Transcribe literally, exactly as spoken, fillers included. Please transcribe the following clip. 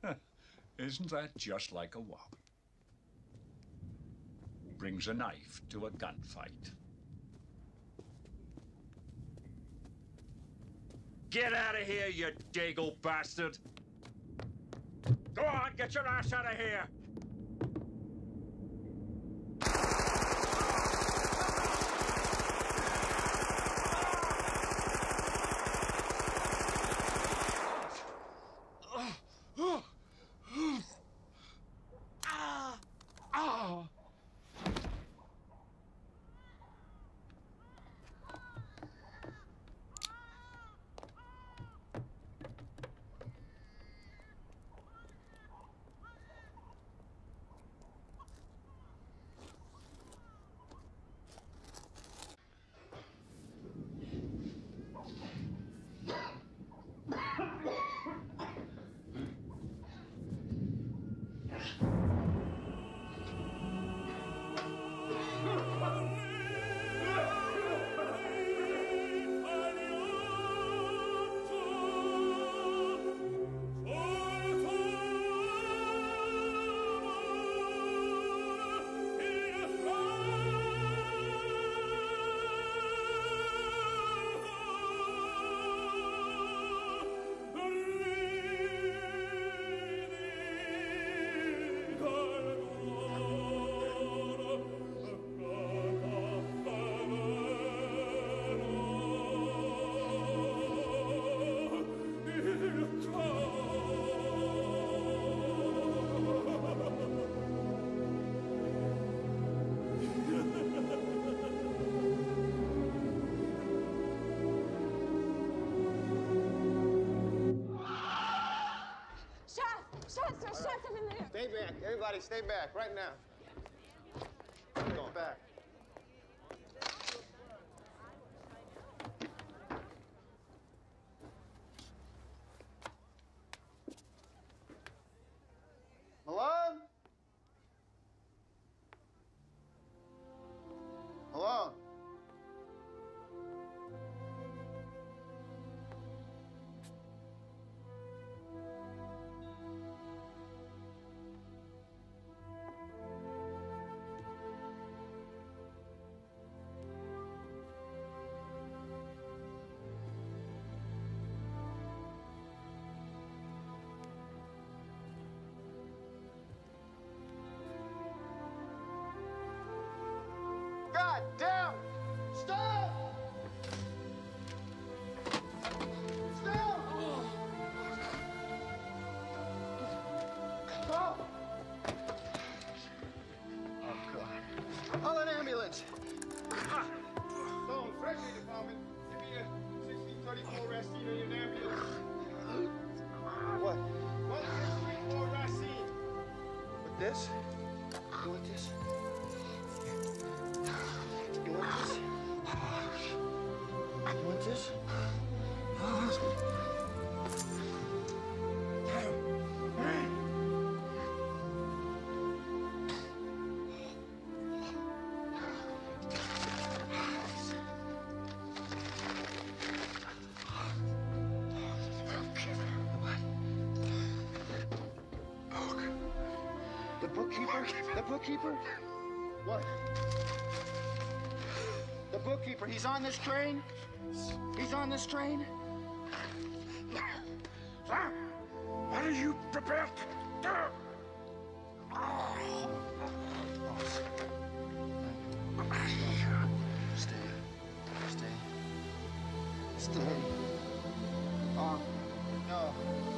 Isn't that just like a wop? Brings a knife to a gunfight. Get out of here, you dago bastard! Go on, get your ass out of here! Stay back. Everybody stay back right now. Go back. Malone? Malone? God damn! Stop! Stop! Stop! Oh, God. Call an ambulance. Stone, Treasury Department. Give me a sixteen thirty-four Racine in an ambulance. What? one six three four Racine. With this? You want this? You want this? You want this? The bookkeeper? The bookkeeper? What? The bookkeeper, he's on this train? He's on this train? Sir, what are you prepared to do? Stay. Stay. Stay. Oh, no.